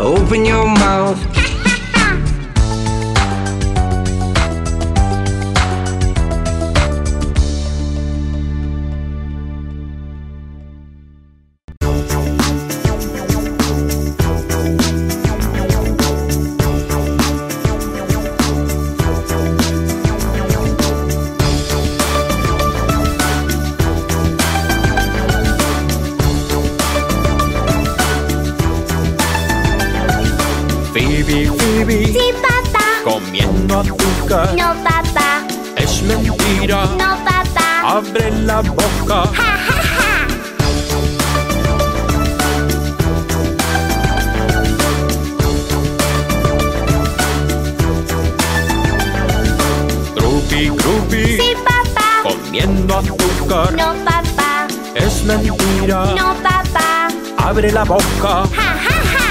Open your mouth. Phoebe. Sí, papá. Comiendo azúcar. No, papá. Es mentira. No, papá. Abre la boca. Ja, ja, ja. Groovy. Sí, papá. Comiendo azúcar. No, papá. Es mentira. No, papá. Abre la boca. Ja, ja, ja.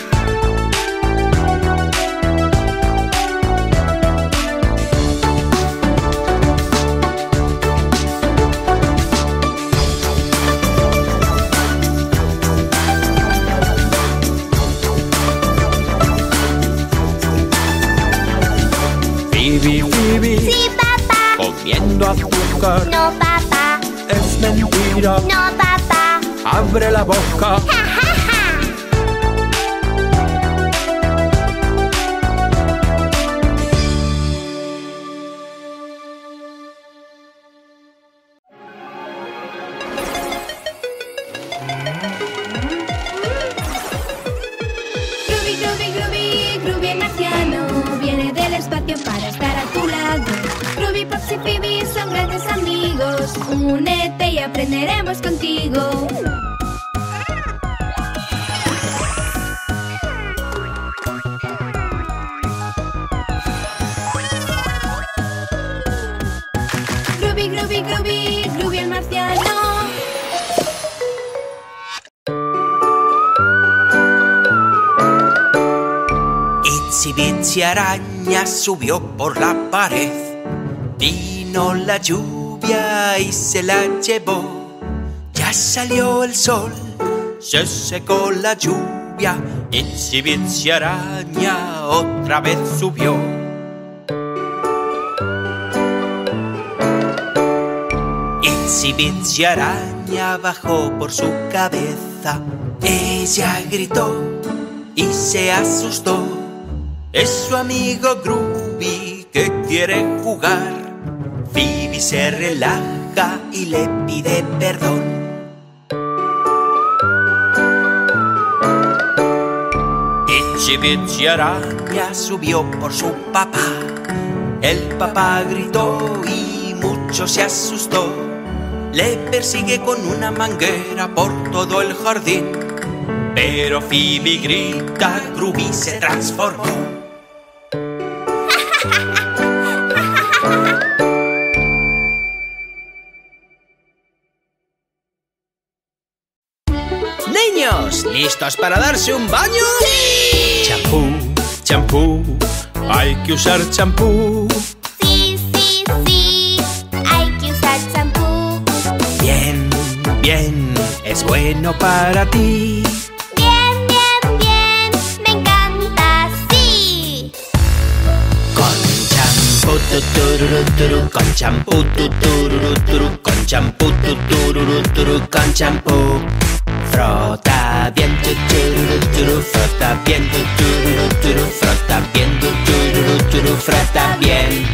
Phoebe. Sí, papá. Comiendo azúcar. No, papá. Es mentira. No, papá. Abre la boca. Ja, ja, ja. Groovy el marciano viene del espacio para estar a tu lado. Groovy, Pops y Phoebe son grandes amigos. Únete y aprenderemos contigo. Groovy el marciano. Itsy Bitsy araña subió por la pared. Vino la lluvia y se la llevó. Ya salió el sol, se secó la lluvia. Itsy Bitsy araña otra vez subió. Itsy Bitsy araña bajó por su cabeza. Ella gritó y se asustó. Es su amigo Groovy que quiere jugar. Phoebe se relaja y le pide perdón. Itsy Bitsy araña subió por su papá. El papá gritó y mucho se asustó. Le persigue con una manguera por todo el jardín. Pero Phoebe grita, Groovy se transformó. ¡Niños! ¿Listos para darse un baño? ¡Sí! Champú, champú, hay que usar champú. Sí, sí, sí. Hay que usar champú. Bien, bien, es bueno para ti. Bien, bien, bien. Me encanta, sí. Con champú, tururú, turú, con champú, tururú, turú, con champú, tururú, turú, con champú. Frota bien, tururú, turú, frota bien, tururú, turú, frota bien, tururú, turú, frota bien.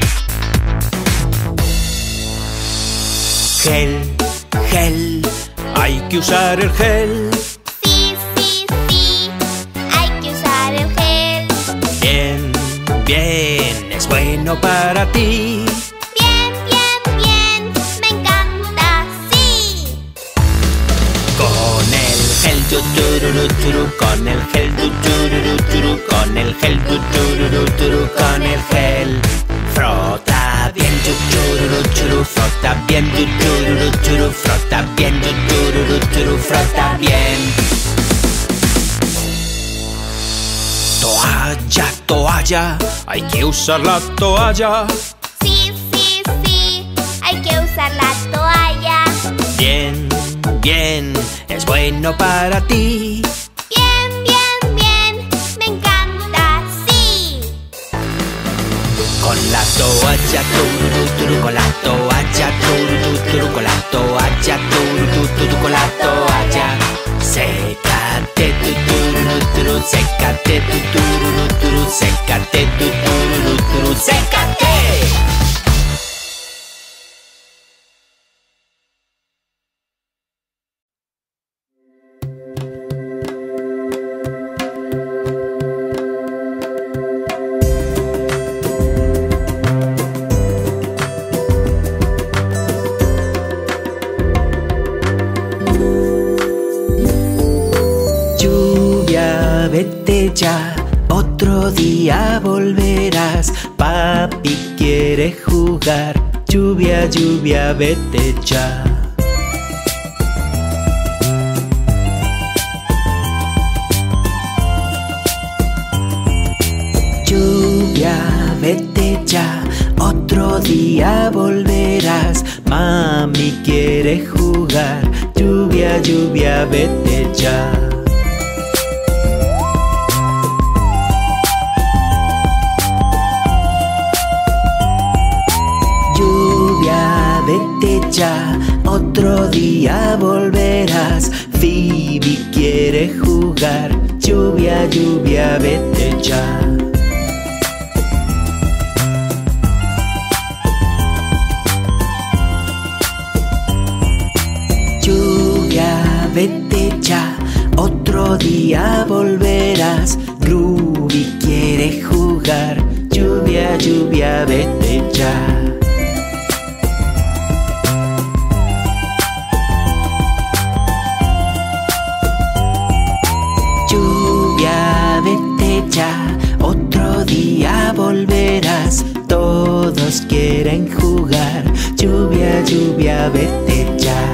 Gel, gel, Hay que usar el gel. Sí, sí, sí. Hay que usar el gel. bien, bien, es bueno para ti. Bien, bien, bien. Me encanta, sí. Con el gel, tururú, turú, con el gel, tururú, turú, con el gel, tururú, turú, con el gel. Frota bien, tururú, turú, frota bien, tururú, turú, frota bien, tururú, turú, frota bien. Toalla, toalla, hay que usar la toalla. Sí, sí, sí. Hay que usar la toalla. Bien, bien, es bueno para ti. Bien, bien, bien. toalla, turu, toalla, toalla. Sécate, sécate, sécate, sécate. Vete ya, otro día volverás. Papi quiere jugar. Lluvia, lluvia, vete ya. Lluvia, vete ya, otro día volverás. Mami quiere jugar. Lluvia, lluvia, vete ya. Vete ya, otro día volverás. Phoebe quiere jugar. Lluvia, lluvia, vete ya. Lluvia, vete ya, otro día volverás. Ruby quiere jugar. Lluvia, lluvia, vete ya. Vete ya, otro día volverás. Todos quieren jugar. Lluvia, lluvia, vete ya.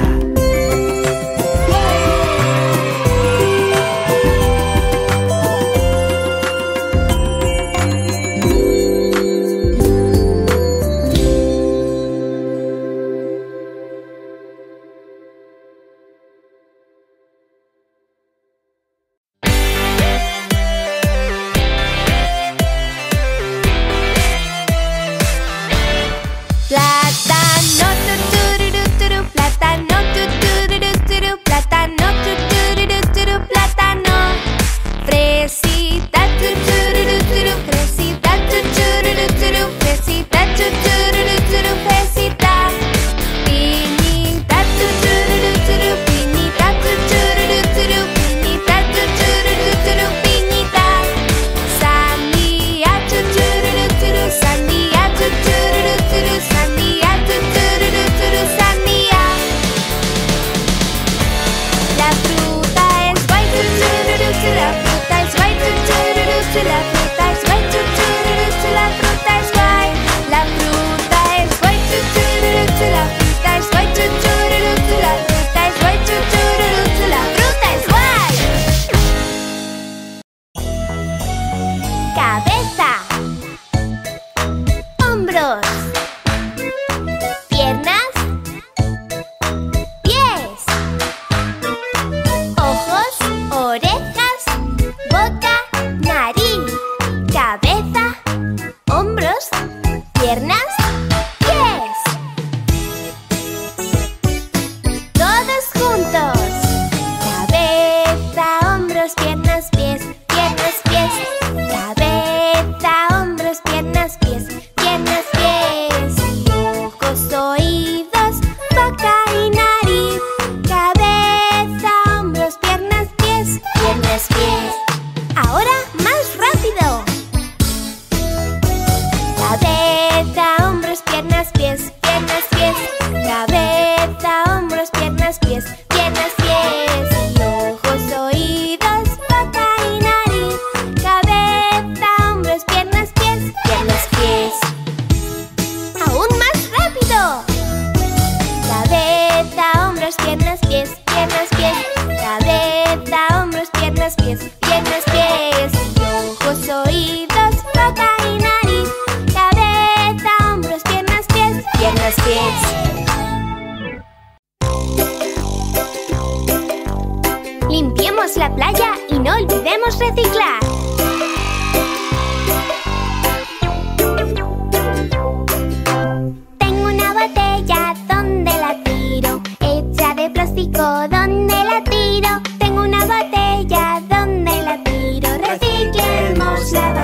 Limpiemos la playa y no olvidemos reciclar.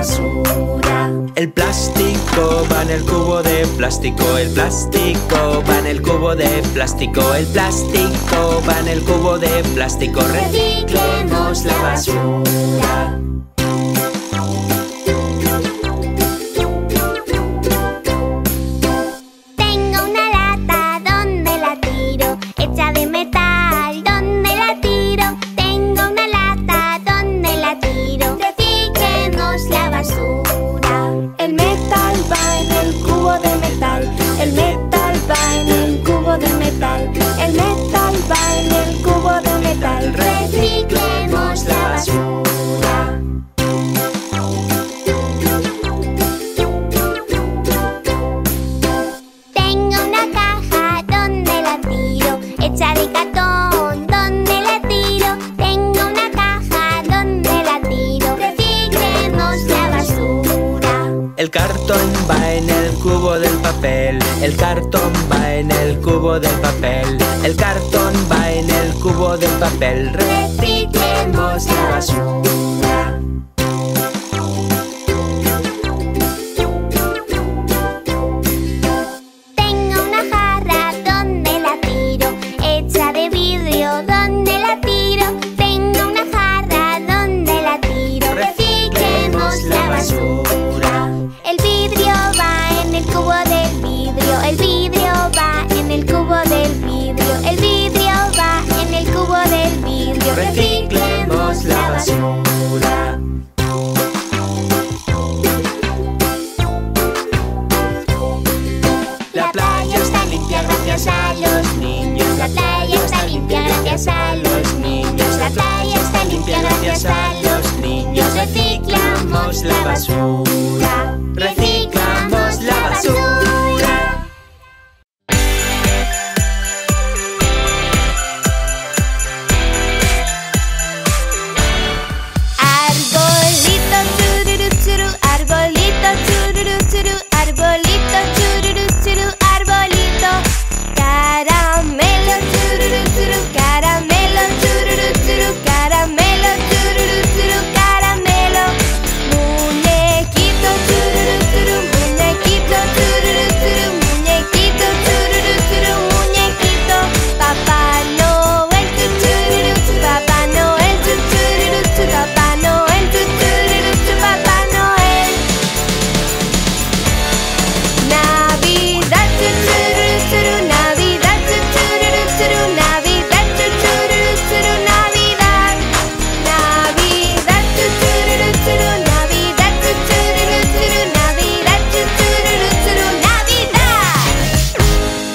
basura. El plástico va en el cubo de plástico. El plástico va en el cubo de plástico. El plástico va en el cubo de plástico. Reciclemos la basura. Tengo una lata, ¿dónde la tiro? Hecha de metal, ¿dónde la tiro? Tengo una lata, ¿dónde la tiro? Reciclemos la basura. El metal va en el cubo de metal. El metal va en el cubo de metal. El metal va en el cubo de metal. Reciclemos la basura. Tengo una caja, ¿dónde la tiro? Hecha de cartón, ¿dónde la tiro? Tengo una caja, ¿dónde la tiro? Reciclemos la basura. El cartón va en el cubo del papel. El cartón va en el cubo del papel. El cartón va en el cubo del papel. Reciclemos la basura. Tengo una jarra, ¿dónde la tiro? Hecha de vidrio, ¿dónde la tiro? Tengo una jarra, ¿dónde la tiro? Reciclemos la basura. El vidrio va en el cubo del vidrio. El vidrio va en el cubo del vidrio. El vidrio va en el cubo del vidrio. Reciclemos la basura. La playa está limpia gracias a los niños. La playa está limpia gracias a los niños. La playa está limpia gracias a los niños. Reciclamos la basura. Reciclamos la basura. Arbolito chururu churu, arbolito chururu churu, arbolito chururu churu, arbolito. Caramelo chururu churu, caramelo chururu churu, caramelo chururu churu, caramelo. Muñequito chururu churu, muñequito chururu churu, muñequito chururu churu, muñequito. Papá Noel chururu chu, Papá Noel chururu chu, Papá Noel chururu chu, Papá Noel. Navidad chururu churu, Navidad chururu churu, Navidad chururu churu, Navidad. Navidad chururu churu, Navidad chururu churu, Navidad chururu churu, Navidad.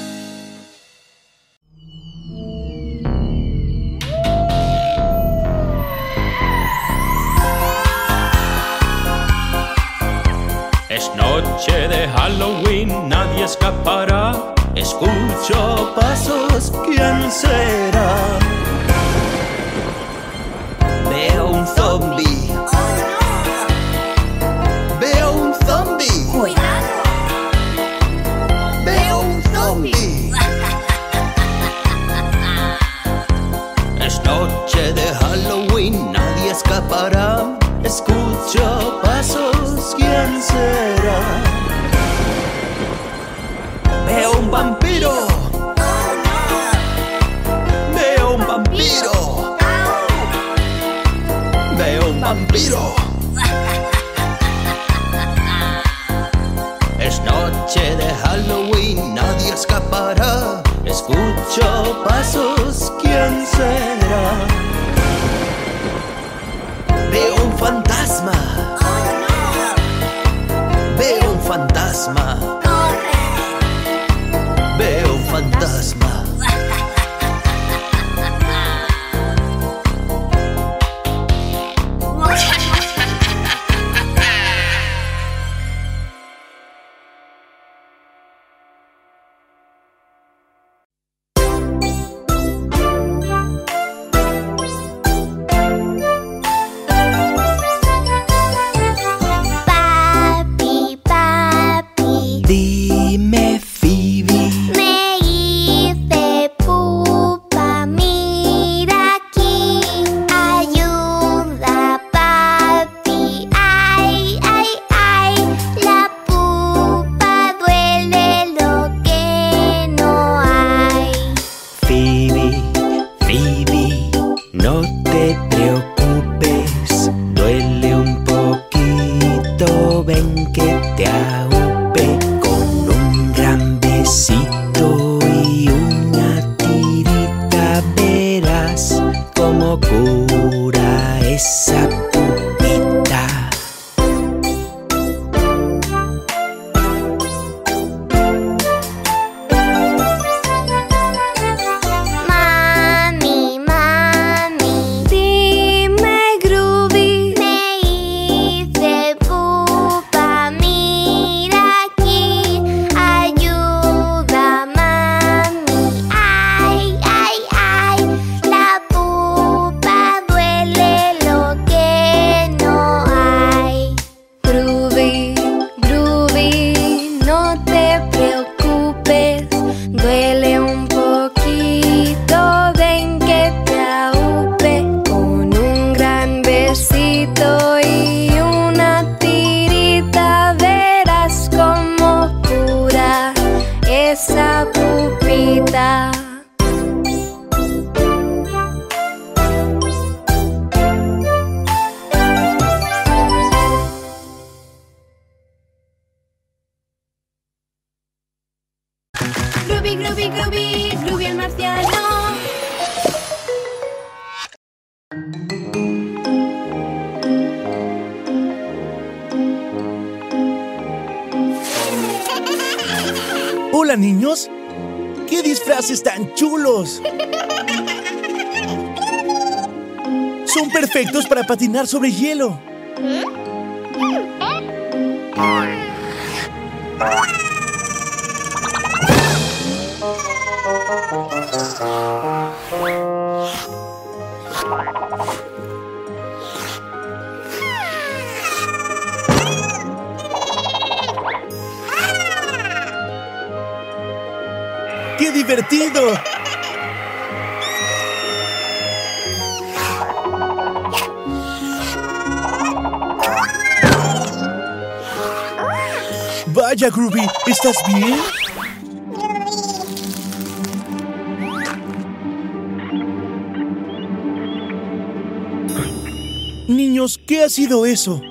Es noche de Halloween, nadie escapará. Escucho pasos, ¿quién será? Veo un zombie. Veo un zombie. Veo un zombie. Es noche de Halloween, nadie escapará. Escucho pasos, ¿quién será? Veo un vampiro. Veo un vampiro. Veo un vampiro. Es noche de Halloween, nadie escapará. Escucho pasos, ¿quién será? Veo un fantasma. Veo un fantasma. Veo un fantasma. Groovy, Groovy, Groovy el marciano. Hola, niños. ¡Qué disfraces tan chulos! Son perfectos para patinar sobre hielo. ¡Qué divertido! Vaya, Groovy, ¿estás bien? Niños, ¿qué ha sido eso?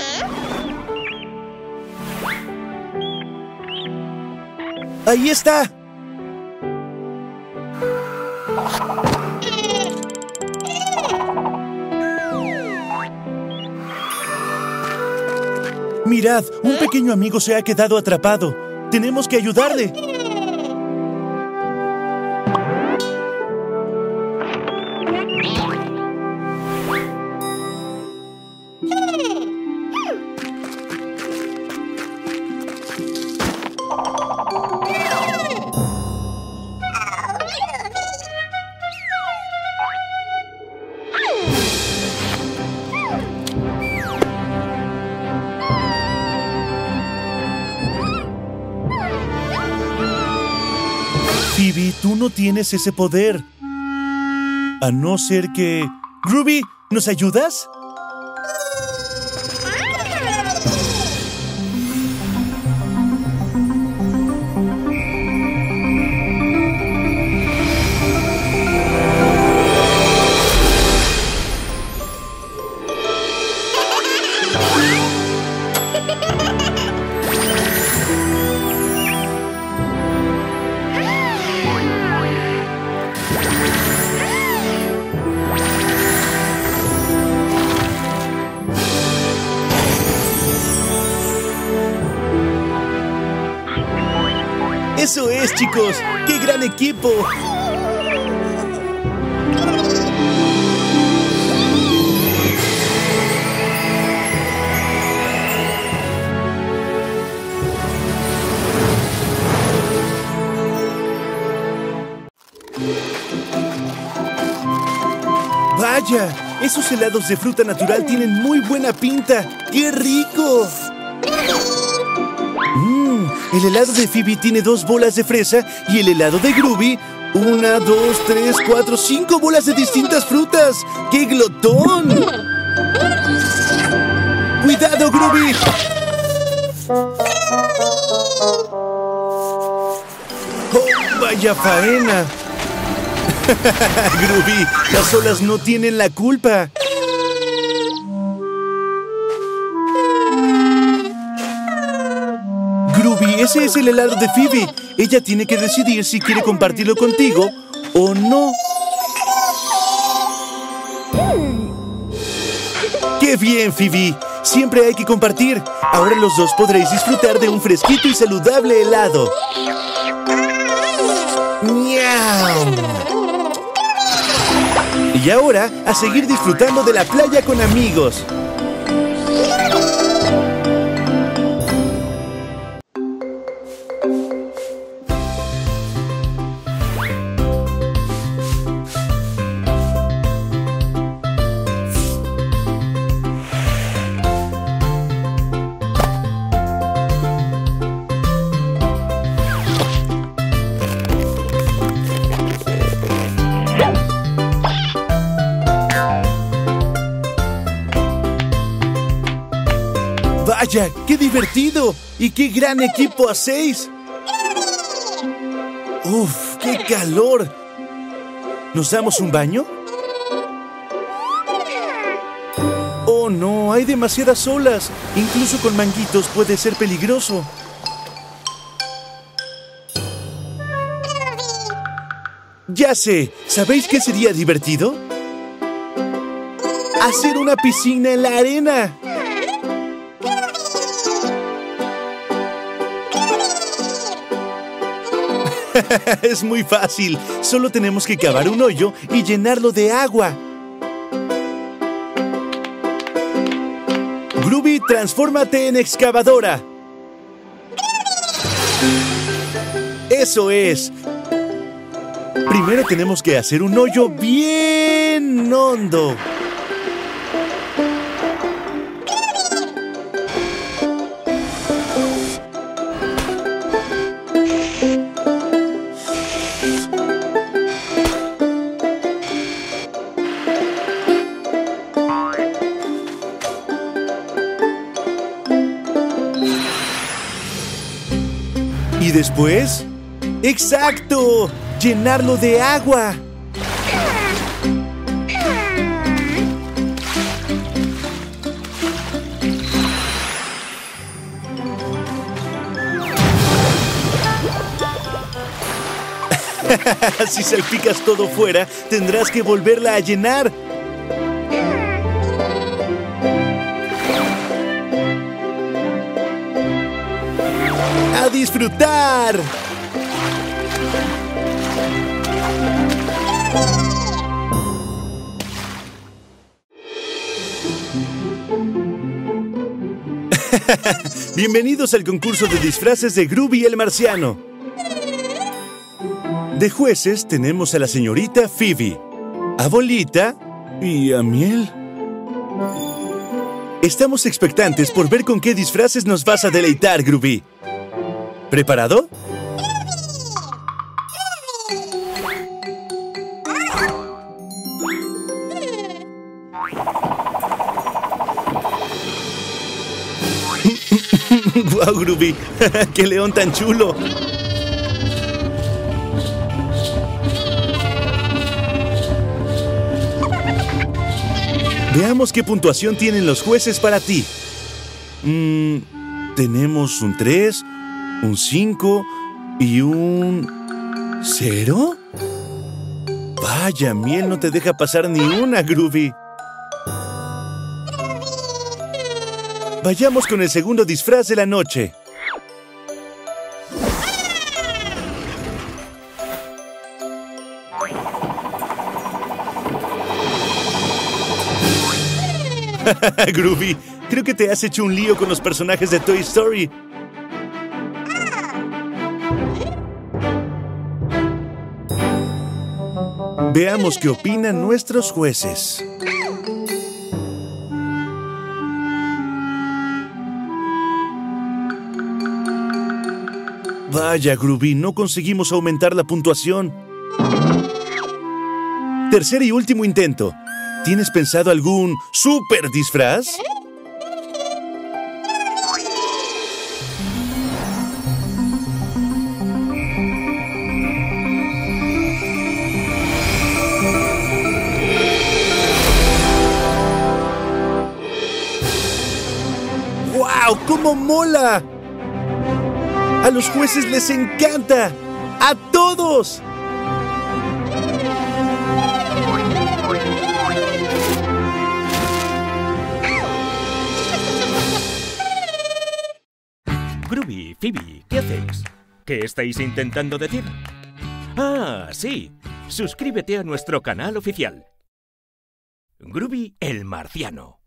¡Ahí está! Mirad, un pequeño amigo se ha quedado atrapado. Tenemos que ayudarle. Phoebe, tú no tienes ese poder. A no ser que... Groovy, ¿nos ayudas? ¡Eso es, chicos! ¡Qué gran equipo! ¡Vaya! Esos helados de fruta natural tienen muy buena pinta. ¡Qué rico! El helado de Phoebe tiene 2 bolas de fresa y el helado de Groovy, 1, 2, 3, 4, 5 bolas de distintas frutas. ¡Qué glotón! ¡Cuidado, Groovy! ¡Oh, vaya faena! Groovy, las olas no tienen la culpa. Groovy, ese es el helado de Phoebe. Ella tiene que decidir si quiere compartirlo contigo o no. ¡Qué bien, Phoebe! Siempre hay que compartir. Ahora los dos podréis disfrutar de un fresquito y saludable helado. ¡Miau! Y ahora, a seguir disfrutando de la playa con amigos. ¡Vaya! ¡Qué divertido! ¡Y qué gran equipo hacéis! ¡Uf! ¡Qué calor! ¿Nos damos un baño? ¡Oh, no! Hay demasiadas olas. Incluso con manguitos puede ser peligroso. Ya sé, ¿sabéis qué sería divertido? Hacer una piscina en la arena. Es muy fácil. Solo tenemos que cavar un hoyo y llenarlo de agua. Groovy, transfórmate en excavadora. ¡Eso es! Primero tenemos que hacer un hoyo bien hondo. ¿Y después? ¡Exacto! ¡Llenarlo de agua! Si salpicas todo fuera, tendrás que volverla a llenar. ¡A disfrutar! Bienvenidos al concurso de disfraces de Groovy el Marciano. De jueces tenemos a la señorita Phoebe, a Bolita y a Miel. Estamos expectantes por ver con qué disfraces nos vas a deleitar, Groovy. ¿Preparado? ¡Guau, Groovy! ¡Qué león tan chulo! Veamos qué puntuación tienen los jueces para ti. Tenemos un 3, un 5 y un 0. Vaya, Miel no te deja pasar ni una, Groovy. Vayamos con el segundo disfraz de la noche. Groovy, creo que te has hecho un lío con los personajes de Toy Story. Veamos qué opinan nuestros jueces. Vaya, Groovy, no conseguimos aumentar la puntuación. Tercer y último intento. ¿Tienes pensado algún super disfraz? ¡Guau! ¡Cómo mola! ¡A los jueces les encanta! ¡A todos! Groovy, Phoebe, ¿qué hacéis? ¿Qué estáis intentando decir? Ah, sí. Suscríbete a nuestro canal oficial. Groovy el Marciano.